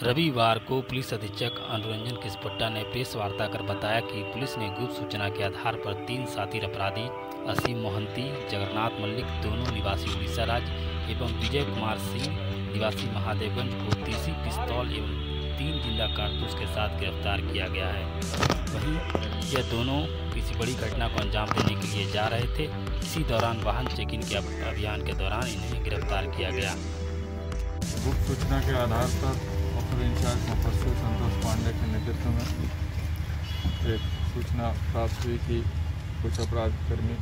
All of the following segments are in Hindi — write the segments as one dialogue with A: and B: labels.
A: रविवार को पुलिस अधीक्षक अनुरंजन किस्पट्टा ने प्रेस वार्ता कर बताया कि पुलिस ने गुप्त सूचना के आधार पर 3 शातिर अपराधी असीम मोहंती, जगन्नाथ मल्लिक दोनों निवासी उड़ीसा राज्य एवं विजय कुमार सिंह निवासी महादेवगंज को देसी पिस्तौल एवं 3 जिंदा कारतूस के साथ गिरफ्तार किया गया है। वहीं यह दोनों किसी बड़ी घटना को अंजाम देने के लिए जा रहे थे। इसी दौरान वाहन चेकिंग के अभियान के दौरान इन्हें गिरफ्तार किया गया।
B: गुप्त सूचना के आधार पर ऑफिसर इंचार्ज मुफस्सिर संतोष पांडे के नेतृत्व में एक सूचना प्राप्त हुई कि कुछ अपराधकर्मी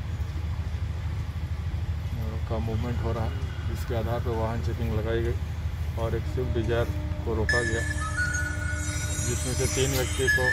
B: का मूवमेंट हो रहा है, जिसके आधार पर वाहन चेकिंग लगाई गई और एक स्विफ्ट डिजायर को रोका गया, जिसमें से 3 व्यक्ति को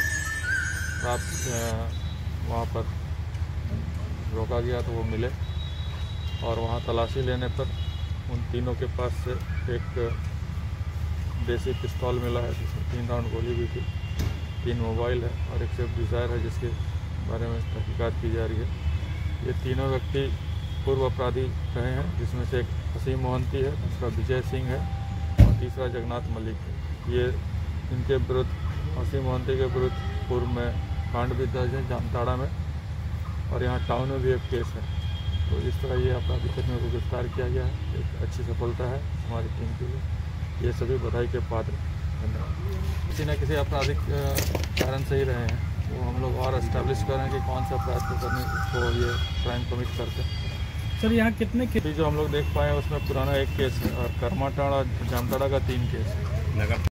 B: वहाँ पर रोका गया तो वो मिले और वहाँ तलाशी लेने पर उन तीनों के पास से एक देसी पिस्तौल मिला है, जिसमें 3 राउंड गोली भी थी, 3 मोबाइल है और एक स्विफ्ट डिजायर है, जिसके बारे में तहकीकात की जा रही है। ये तीनों व्यक्ति पूर्व अपराधी रहे हैं, जिसमें से एक असीम मोहंती है, दूसरा विजय सिंह है और तीसरा जगन्नाथ मल्लिक है। ये इनके विरुद्ध असीम मोहंती के विरुद्ध पूर्व में कांड भी दर्ज है जामताड़ा में और यहाँ टाउन में भी एक केस है। तो इस तरह ये आपराधिक कर्मियों को गिरफ्तार किया गया है। एक अच्छी सफलता है हमारी टीम के लिए। ये सभी बधाई के पात्र। धन्यवाद। किसी न किसी आपराधिक कारण से ही रहे हैं, वो हम लोग और एस्टैब्लिश कर रहे हैं कि कौन सा अपराध को करने को ये क्राइम कमिट करते हैं।
C: सर यहाँ कितने
B: जो हम लोग देख पाए उसमें पुराना एक केस है और करमाटाड़ा जामताड़ा का 3 केस है।